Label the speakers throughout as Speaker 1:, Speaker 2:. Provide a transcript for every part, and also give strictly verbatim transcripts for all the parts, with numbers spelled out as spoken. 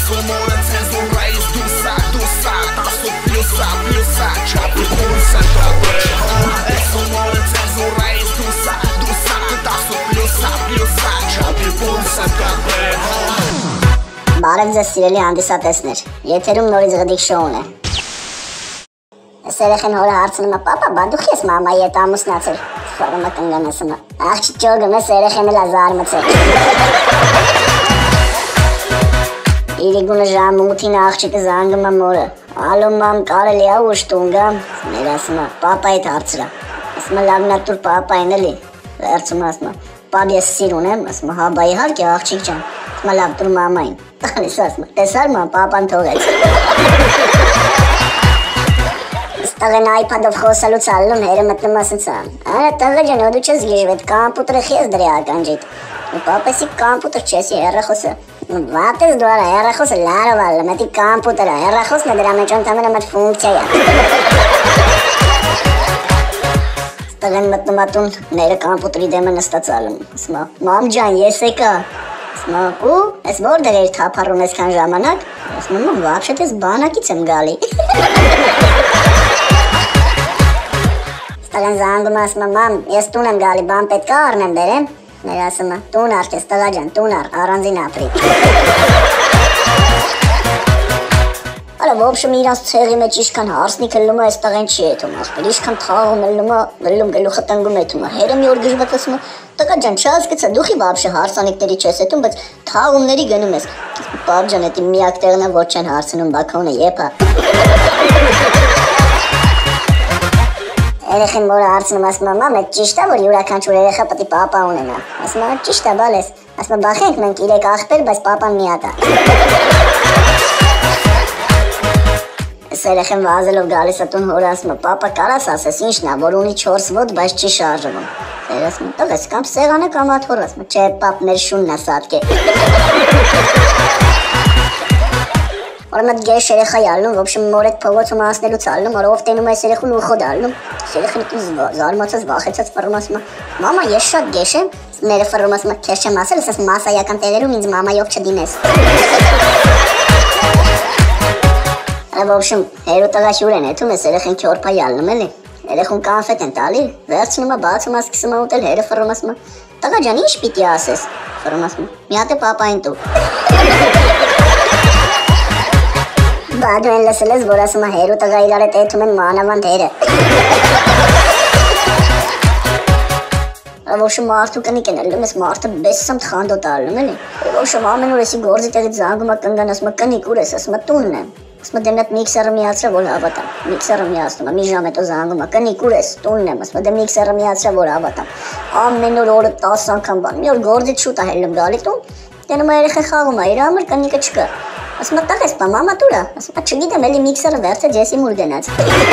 Speaker 1: Սումորը ցենզուրայից դուսա, դուսա Տասու պլյուսա, պլյուսա Չապի պունսը տոպե Սումորը ցենզուրայից դուսա, դուսա Տասու պլյուսա, պլյուսա Չապի պունսը տոպե
Speaker 2: Բարև ձեզ սիրելի հանդիսատեսներ, եթերում նորից Ղդիկ շոուն է Ես երեխեն հորը հարցնում է, պապա, բա դուք ես մամայի հետ ամուսնացել Ֆորումը կնգան ասում է, աղջի ճոգում ես երեխեն էլ ազար մցել Իրիգունը ժամ ութին աղջիկը զանգում է մորը Ալո մամ կարելի է ուշ տուն գամ Մեր ասում է, պապայիդ հարցրա Ասում է լավնատուր պապային էլի Վերցում է ասում է, պապ ես սիրուն եմ Ասում է, հա բա իհարկե աղջիկ ջան Ասում է լավ տուր մամային Տանիս ասում է, տեսար մամ պապան թողեց Տղեն այպադով խոսալուց ալում հերը մտնում ասնցան Արա տղը ջան, ու դու չես գիժվետ, կամպուտրը խես դրի ականջիտ Ու պապեսի կամպուտր չեսի հեռախոսը Վատ ես դու արա, հեռախոսը լարով ալում, հետի կամպուտրա, հեռախոսն է դրա մեջ ընդամենը մտ ֆունկցիա է Տղեն մտնում ատուն, ները կամպուտրի դեմը նստած ալում Ասում է, մամ ջան, ես եկա Ասում է, ու, ես որդեր էր թափառում այսքան ժամանակ Ասում է, վաբշետ ես բանակից եմ գալի Տղեն զանգում ասում է, մամ, ես տուն եմ գալի, բան պետք է առնեմ բերեմ Մեր ասում է, տուն առ կես տղա ջան, տուն առ, առանձին ապրի Արա, ոբշում իրանց ցեղի մեջ իշքան հարսնիք ելնում է, այս տղեն չի եթում ասպել, իշքան թաղում ելնում է, ելում գլու խտանգում եթում է, հերը մի օր գժվատ ասում է, տղա ջան, չասկցա, դուխի բաբշը հարսանիքների չես եթում, բայց թաղումների գնում ես Պապ ջան, էտի միակ տեղն է, ոչ չեն հարցնում, բակոնը եպա Երեխին մորը հարցնում ասում է, մամ, էդ ճիշտ է, որ յուրաքանչյուր երեխա պետք է պապա ունենա Ասում է, ճիշտ է, բալես Ասում է, բախենք մենք իրեք աղբեր, բայց պապան մի հատ է Ես երեխին վազելով գալիս է տուն հորը ասում է, պապա կարաս ասես, ինչն է, որ ունի չորս ոտ, բայց չի շարժվում Էր ասում է, տղես, կամ սեղանը կամ աթոր ասում է, չէ, պապ, մեր շունն է սատկե Որը մտ գեշ երեխա յալնում, ոբշում մոր էտ փողոցում ասնելուց ալնում, որով տենում այս երեխուն ու խոդ ալնում Երեխին էտի զարմացած, վախեցած ֆռում ասում է, մամա, ես շատ գեշ եմ, մերը ֆռում ասում է, քեզ չեմ ասել, ես մասայական տեղերում ինձ մամայով չդիմես Ոբշում, հերու տղա հյուր են էթում, ես երեխին քյորպա յալնում էլի Երեխուն կանֆետ են տալի, վերցնում է, բացում է, սկսում է ուտել, հերը ֆռում ասում է, տղա ջան, ինչ պիտի ասես, ֆռում ասում է, մի հատ է պապային տու Բա դու են լսել ես, որ ասում է հերու տղա իրար հետ էթում են մանավանդ հերը Ոբշում մարդու կնիկ են ելում, ես մարդը բեսսամ թխանդոտ ալում էլի Ոբշում ամեն օր եսի գործի տեղից զանգում է կնգան, ասում է կնիկ ուր ես, ասում է տունն եմ Ասում է դե մետ միքսերը միացրա, որ հավատամ Միքսերը միացնում է, մի ժամ հետո զանգում է, կնիկ ուր ես, տունն եմ, ասում է դե միքսերը միացրա, որ հավատամ Ամեն օր օրը տասը անգամ բան, մի օր գործից շուտ է հելում գալի տուն Տենում է երեխեն խաղում է, իր համար կնիկը չկա Ասում է տղես պա, մամա տուրա, ասում է չգիտեմ, էլի միքսերը վերցեց, եսի մուր գնաց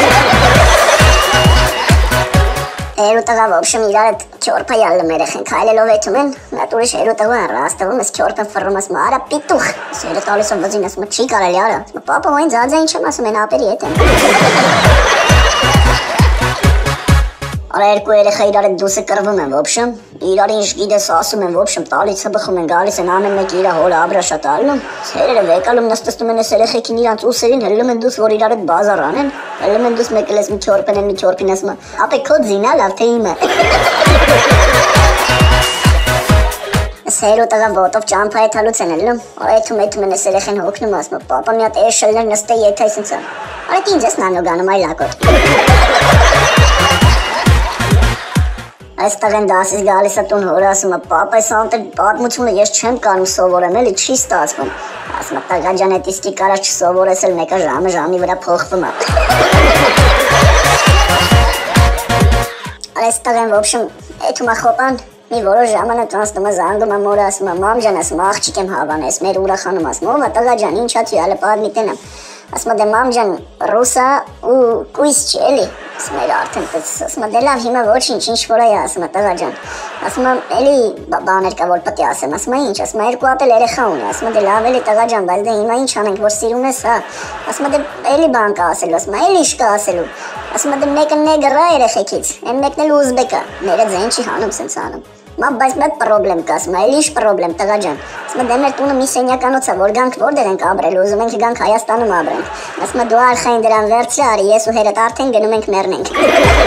Speaker 2: Հերու տղա ոբշում իրար էտ քյորպա յալում երեխեն, քայլելով էթում են, նատ ուրիշ հերու տղու են ռաստվում, ես քյորպ են ֆռում, ասում է, արա պիտուխ, ես հերը տալիս եմ վզին, ասում է, չի կարելի արա, ասում է, պապա, ոյն ձաձային չեմ, ասում են ապերի հետ եմ Արա երկու երեխա իրար էտ դուսը կրվում են ոբշում, իրար ինչ գիտես ասում են ոբշում, տալից հբխում են, գալիս են ամեն մեկ իրա հորը աբրաշատ ալնում, հերերը վեկալում նստստում են ես երեխեքին իրանց ուսերին, հելում են դուս, որ իրար էտ բազար անեն, հելում են դուս մեկել ես մի քյորպեն են, մի քյորպին ասում է, ապե քո ձինա լավ թե իմը Ես հերու տղա ոտով ճամփա է թալուց են ելնում, արա էթում էթում են ես երեխեն հոգնում, ասում է, պապա մի հատ էշելներ նստե եթա ես ինձ Արա ինձ ես նանո գանում այլ ակոտ Այս տղեն դասից գալիս է տուն հորը ասում է, պապ այս անտեր պատմությունը ես չեմ կարում սովորեմ, էլի չի ստացվում Ասում է, տղա ջան էտ իսկի կարաս չսովորես էլ մեկը ժամը ժամի վրա փոխվում է Այս տղեն ոբշում էթում է խոպան, մի որոշ ժամանակ անցնում է զանգում է մորը ասում է, մամ ջան ասում է, աղջիկ եմ հավանես, մեր ուրախանում ասում է, ով է տղա ջան, ինչ ա ցույ, հալը պատմիտեն եմ Ասում է, դե մամ ջան, ռուսա ու կույս չի, էլի Ասում է, արդեն ասում է, դե լավ, հիմա ոչինչ, ինչ որ է, ասում է, տղա ջան Ասում է, էլի բաներ կա, որ պետք է ասեմ, ասում է, ինչ, ասում է, երկու ապել երեխա ունի Ասում է, դե լավ էլի, տղա ջան, բայց դե հիմա ինչ անենք, որ սիրուն ես, հա Ասում է, դե էլի բան կա ասելու, ասում է, էլի ինչ կա ասելու Ասում է, դե մեկը նեգր է երեխեքից, այն մեկն էլ ուզբեկ է, մերը ձեն չի հանում սենց անում Մա բայց մեծ պրոբլեմ կա, ասում է, «Էլի ինչ պրոբլեմ, տղա ջան»։ Ասում է, «Դե մեր տունը մի սենյականոց է, որ գանք որտեղ ենք ապրել, ուզում ենք գանք Հայաստանում ապրենք»։ Ասում է, «Դու արխային դրան վերցրի, արի, ես ու հերդ արդեն գնում ենք մեռնենք»։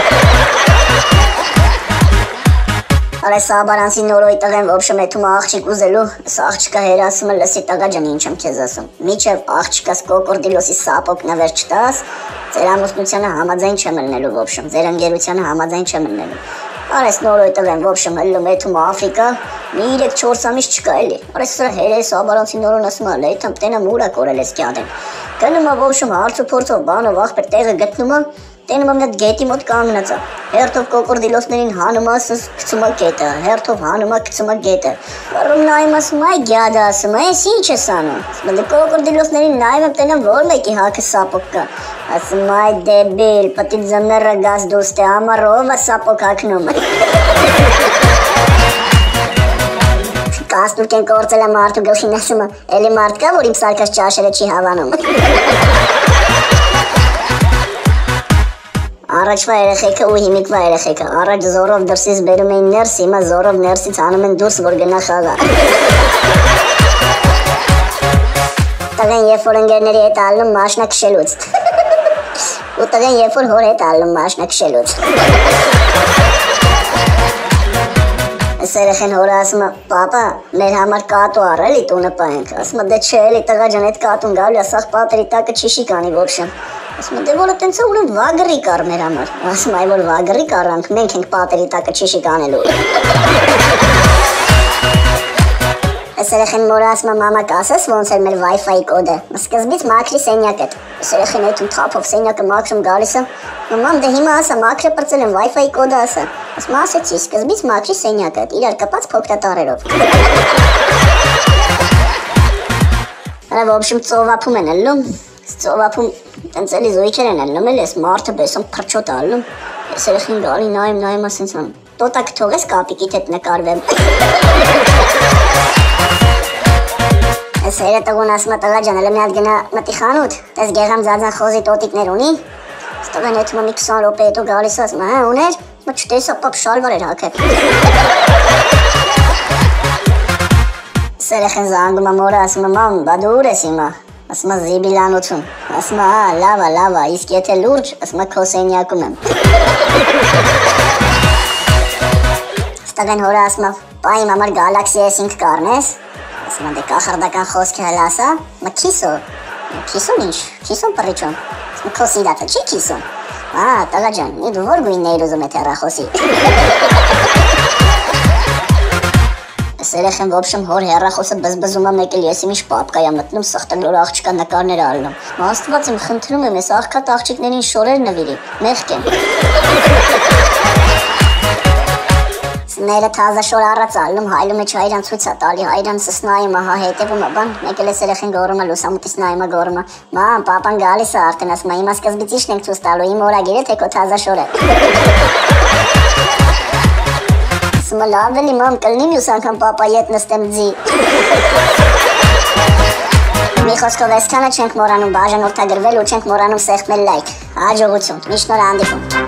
Speaker 2: Արե Սաբարանցի նորոյի տղեն ոբշեմ էթում աղջիկ ուզելու, սա աղջիկա հեր ասում է, լսի տղա ջան, ինչ եմ քեզ ասում, միչև աղջիկաս կոկորդիլոսի սապոկն վեր չտաս, ձեր ամուսնությանը համաձայն չեմ ելնելու ոբշեմ, ձեր ընկերությանը համաձայն չեմ ելնելու։ Արես նորոյի տղեն ոբշեմ հլում էթում Աֆրիկա, մի երեք չորս ամիս չկա էլի, արես սրա հեր է Սաբարանցի նորոն ասում է, լեյթամ տենամ ուրա կորել ես կյադեն, գնում է ոբշեմ հարց ու փորձով բանով աղբեր տեղը գտնում է, տենում եմ այդ գետի մոտ կանգնած է, հերթով կոկորդիլոսներին հանում ասս գցում է գետը, հերթով հանում է գցում է գետը, առում նայում ասում այ գյադը ասում է, ես ինչ ես անում, ասում է կոկորդիլոսներին նայում եմ տենեմ որ մեկի հակը սապոկ կա, ասում այ դեբիլ, պտի ձմեռը գազ դուստ է, ամառով է սապոկ հակնում Կասնուկ են կործել է մարդու գլխին ասում է, էլի մարդ կա, որ իմ սարկած ճաշերը չի հավանում Առաջվա երեխեքը ու հիմիկվա երեխեքը, առաջ զորով դրսից բերում էին ներս, հիմա զորով ներսից անում են դուրս, որ գնա խաղա։ Տղեն երբ որ ընկերների հետ ալնում մաշնա քշելուց։ Ու տղեն երբ որ հոր հետ ալնում մաշնա քշելուց։ Այս երեխեն հորը ասում է, պապա, մեր համար կատու առ էլի տունը պահենք, ասում է, դե չէ էլի տղա ջան, այդ կատուն գալու է, սաղ պատերի տակը չի շիկանի ոբշեմ։ Ասում է, դե որը տենց է ուրեն վագրի կար մեր համար, ասում է, այ որ վագրի կարանք, մենք ենք պատերի տակը չի շիկանելու։ Այս երեխեն մորը ասում է, մամա կասես ոնց էր մեր Wi-Fi կոդը, սկզբից մաքրի սենյակդ, այս երեխեն այդում թափով սենյակը մաքրում գալիս է, մամ դե հիմա ասա մաքրը պրծել եմ Wi-Fi կոդը ասա, ասում ասեցի, սկզբից մաքրի սենյակդ, իրար կպած փոքրատարերով։ Արա ոբշում ծովափում են ելնում, ծովափում տենց էլի զույքեր են ելնում էլ ես մարդը բեսում պրչոտ ալնում, ես երեխին գալի նայում նայում ասենց անում, տոտակ թող ես կապիկիտ հետ նկարվեմ։ Ես հերը տղուն ասում է տղա ջան, էլի մի հատ գնա մտի խանութ, տես գեղամ ձածան խոզի տոտիկներ ունի, ստղան հետում մի քսան րոպե հետո գալիս ասում է, հա ուներ, մը չտեսա պապ շալվար էր հակել։ Ես երեխին զանգում է մորը ասում է մամ, բա դու ուր ես հիմա, ասում է զիբիլանություն, ասում է հա լավա լավա, իսկ եթե լուրջ, ասում է քո սենյակում եմ։ Ստղան հորը ասում է, պա իմ համար գալաքսի էս ինք կարնես, ասում է դե կախարդական խոսքը հել ասա, մը քիսո, քիսոն ինչ, քիսոն պռիչոն, ասում է քո սիրատը չի քիսոն, ա տղա ջան, մի դու որ գույններ ուզում է հեռախոսի։ Ես երեխեն ոբշեմ հոր հեռախոսը բզբզում է մեկ էլ ես իմ ինչ պապկա եմ մտնում սխտլոր աղջիկա նկարներ ալնում։ Աստված իմ խնդրում եմ ես աղքատ աղջիկներին շորեր նվիրի, մեղք են։ Սները թազա շոր առած ալնում, հայլում է հայրան ցույց է տալի, հայրան սսնայում է, հա հետևում է բան, մեկ էլ ես երեխեն գորում է լուսամուտից նայում է գորում է, մամ, պապան գալիս է արդեն, ասում է, հիմա սկզբից իշն ենք ցույց տալու, իմ օրագիրը թե քո թազա շորը։ Ասում է լավ էլի մամ կլնի մյուս անգամ պապայի հետ նստեմ ձի։ Մի խոսքով այսքանը չենք մոռանում բաժանորդագրվել ու չենք մոռանում սեղմել լայք։ Հաջողություն, միշտ նոր հանդիպում։